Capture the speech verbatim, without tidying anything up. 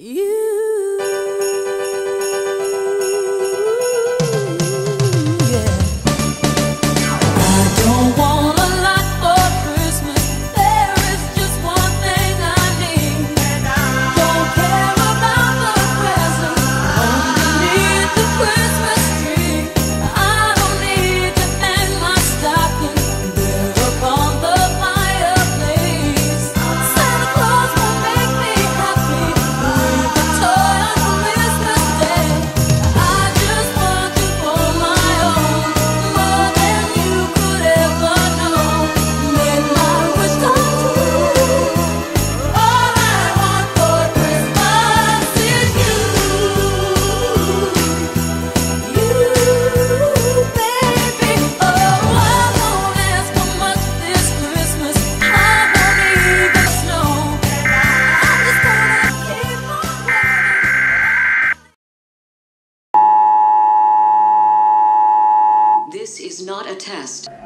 You, yeah. I don't want a lot for Christmas. There is just one thing I need. Don't care about the presents, only need the Christmas tree. I don't need to hang my stocking there upon the fireplace. Santa Claus won't make me happy with a toy on Christmas Day. I just want you for my own, more than you could ever know. Make my wish come true. All I want for Christmas is you, you, baby. Oh, I won't ask for much this Christmas. I won't even snow. I'm just gonna keep on waiting. This is not a test.